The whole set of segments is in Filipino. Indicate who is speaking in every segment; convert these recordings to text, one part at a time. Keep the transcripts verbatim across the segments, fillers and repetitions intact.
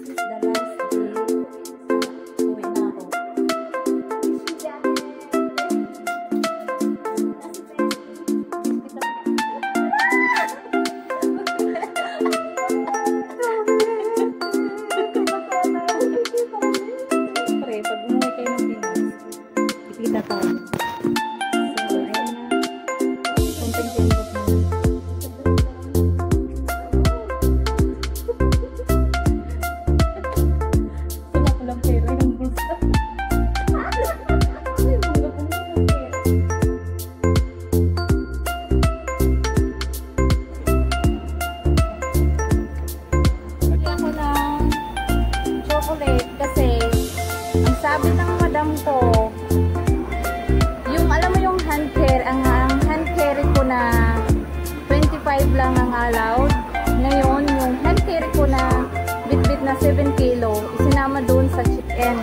Speaker 1: lang ang allowed. Ngayon, yung hand carry ko na bit-bit na seven kilo, isinama doon sa chicken.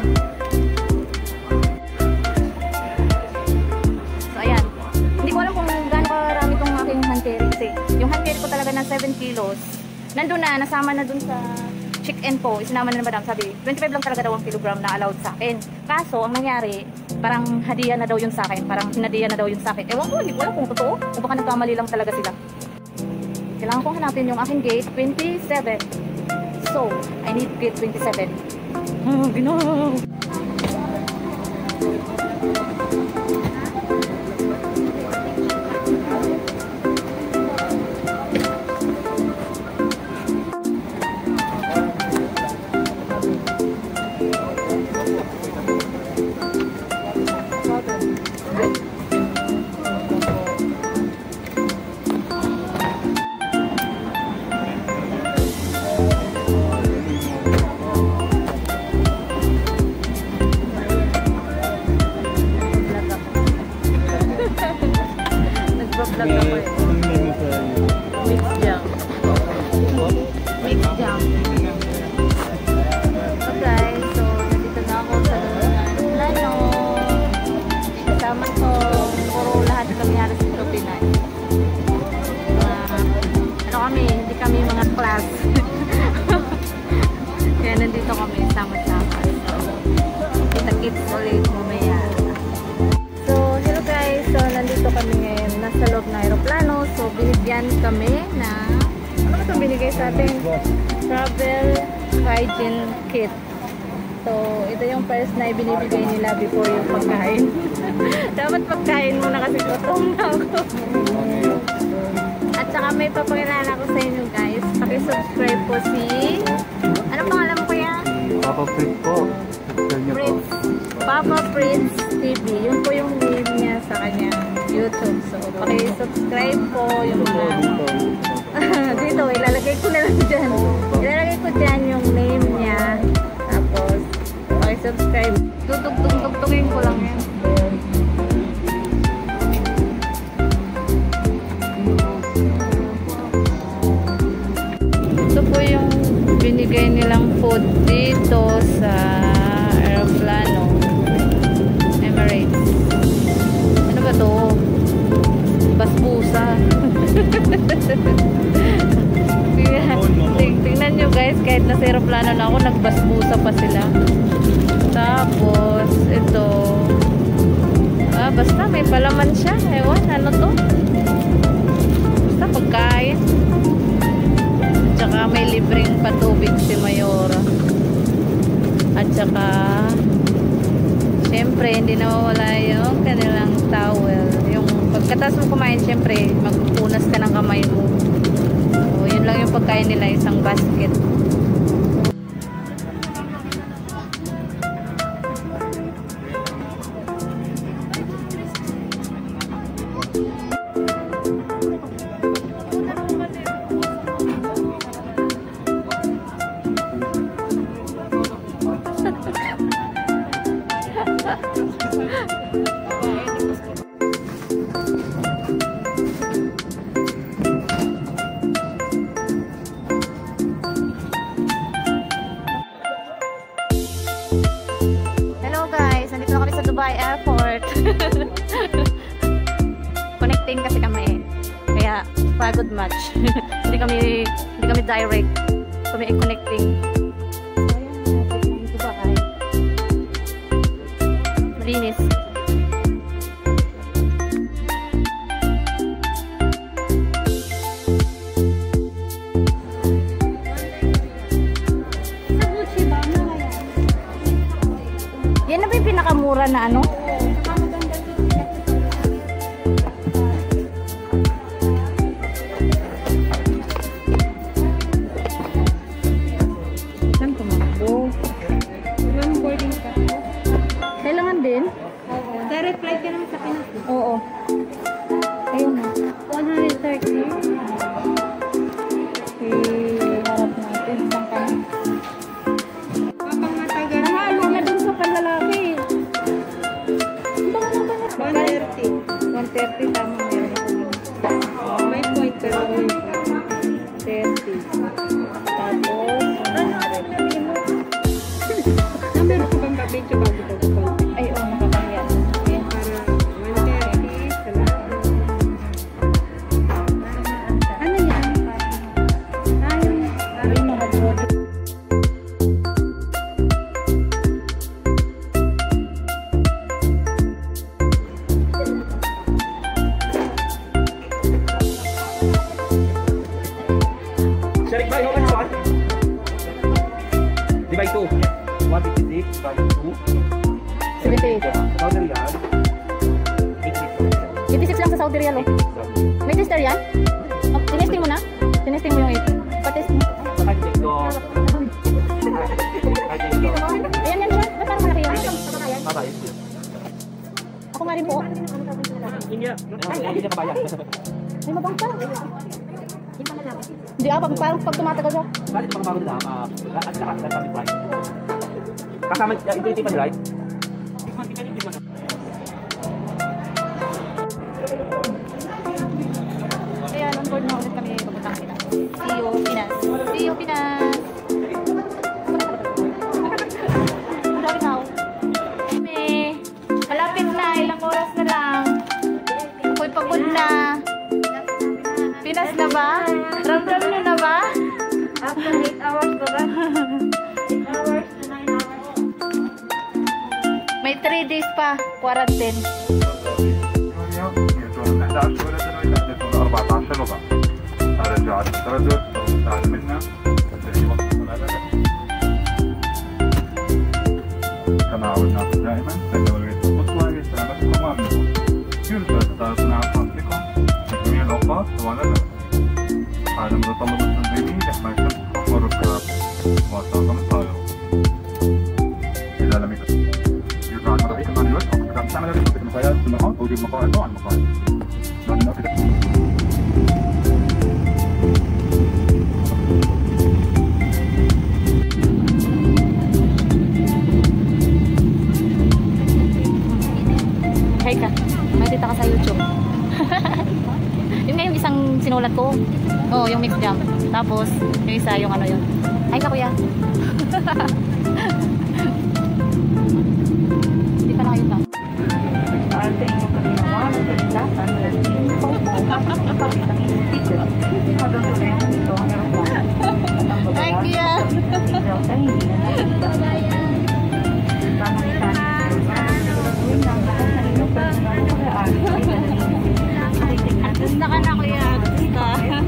Speaker 1: So, ayan. Hindi ko alam kung gaano karami itong aking hand carry. Kasi yung hand carry ko talaga na seven kilos, nandun na, nasama na doon sa chicken po. Isinama na na madam. Sabi, twenty-five lang talaga daw ang kilogram na allowed sa akin. Kaso, ang nangyari, parang hadiah na daw yun sa akin. Parang hinadiah na daw yun sa akin. Ewan ko, hindi ko alam kung totoo. O baka nagkamali lang talaga sila. Kailangan kong hanapin yung aking gate, twenty-seven. So, I need gate twenty-seven. Oh, Ginoo! Kaya nandito kami sama-sama. So, kita-kits ulit mamaya. So, hello guys. So, nandito kami ngayon. Nasa loob na aeroplano. So, binigyan kami na ano ito binigay sa atin? Travel hygiene kit. So, ito yung first na ibinibigay nila before yung pagkain. Dapat pagkain muna kasi gutom na ako. At saka may papakilala ko sa inyo guys. Paki-subscribe po si... Ano pangalan mo kuya?
Speaker 2: Papa Fritz po.
Speaker 1: Fritz. Papa Fritz T V. Yun po yung name niya sa kanyang YouTube. So, paki-subscribe po yung mga... Dito, ilalagay ko na lang dyan. Ilalagay ko dyan yung name niya. Tapos, paki-subscribe. Tutugtog-tugtugin ko lang yan. Ito po yung binigay nilang food dito sa aeroplano Emirates. Ano ba to? Basbusa. Tingnan nyo guys, kahit nasa aeroplano na ako, nagbasbusa pa sila. Tapos ito, ah, basta may palaman siya. Ewan, ano to? Basta pagkain. Tsaka may libreng patubig si Mayora. At saka syempre hindi nawawala yung kanilang towel. Yung pagkatapos mo kumain, syempre magpunas ka ng kamay mo. So yun lang yung pagkain nila, isang basket. Dubai Airport. Connecting kasi kami. Kaya pagod much. Hindi kami hindi kami direct. Kami i-connecting. So, Linis. Yan na ba yung pinakamura na ano? Saan kumakbo?
Speaker 2: Walang boarding ka.
Speaker 1: Kailangan din?
Speaker 2: Oo. Direct flight ka naman sa Pinas.
Speaker 1: Oo. Ayun na.
Speaker 2: one hundred thirty.
Speaker 1: Okay, harap natin. Saan ka?
Speaker 2: Kapag matagal.
Speaker 1: Nahalo na dun sa panlalaki.
Speaker 2: one thirty.
Speaker 1: one thirty, tama meron ako dun.
Speaker 2: May point pero
Speaker 1: thirty. Tapos,
Speaker 2: number ko bang papicture bago ito ko?
Speaker 1: ay, oo, nakakahiya. Okay.
Speaker 2: Para one thirty. Salamat. Ano yan? Ayun.
Speaker 1: Ay, mga broad.
Speaker 3: Sharing by how much one? Divide two. one fifty-six by two.
Speaker 1: seventy-eight.
Speaker 3: Thousand riyal. eighty-six.
Speaker 1: eighty-six lang sa Saudi Real, oh. May tester yan? Oh, tinesting mo na? Tinesting mo yung eight. Patest mo.
Speaker 3: I take the. I take the.
Speaker 1: Ayan yan siya. Ba't parang malaki yan?
Speaker 3: Baba, yes.
Speaker 1: Ako nga rin po.
Speaker 3: Hindi niya. Hindi niya kabayan.
Speaker 1: Ay, mabang pa. Hindi ah, pag, parang pag tumatagal siya.
Speaker 3: Bakit ito mga na ah, at saka sa kami price. Kasama ito yung tipan, right?
Speaker 1: Kaya on board na ulit kami papuntang Pinas. See you, Pinas. See you, Pinas. Malapit na ako. Kami. Malapit na. Ilang oras na lang. Ako'y pagod na. Pinas na ba? Ramdam nyo na ba?
Speaker 2: After eight hours ko ba? eight hours to nine hours.
Speaker 1: May three days pa. Quarantine.
Speaker 4: إحدى عشر ولدا وإحدى أربعة عشر لغة. أرجع التردد أو استعان منها الذي وقت الأبد. كما عودناكم دائما فإن الولايات القصوى هي سلامتكم وأمنكم. يرجى تدارسنا عن فضلكم في جميع الأوقات طوال الأبد. هذا متطلب تنظيمي لحماية نفسكم والركاب وطاقم الطائرة. إذا لم يكن يرجع المرافق عن الوجه فقد تعمل بخطة المقاييس في المقام توجد مقاعد عن مقاعد.
Speaker 1: Hi ka. Makikita ka sa YouTube. Yun nga yung isang sinulat ko. Oo, yung mixed jam. Tapos, yung isa, yung ano yun. Hi ka, kuya. Hindi pa nakayuta. Hi, kuya. Gusto ka na, kuya. Gusto.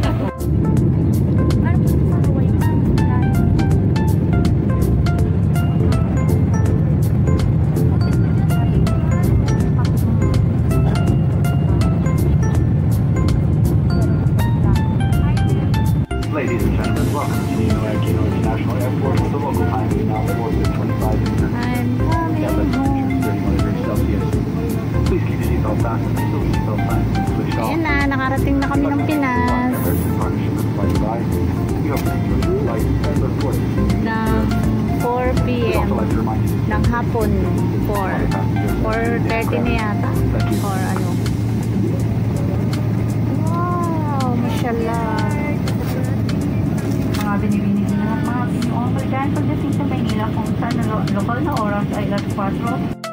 Speaker 4: Ladies and gentlemen, welcome to Nino Aquino International Airport with the local time is now four twenty-five in the
Speaker 1: I'm coming home.
Speaker 4: thirty-one degrees Celsius. Please keep your seatbelt fastened until the seatbelt sign is switched off.
Speaker 1: Ayan na, nakarating na kami ng Pinas. Ng four p m ng hapon. four. four thirty na yata. Or ano. Wow, mashallah.
Speaker 2: Mga binibinig na mga binibinig. Pagdating sa Maynila kung saan na lo- lokal na oras ay alas four.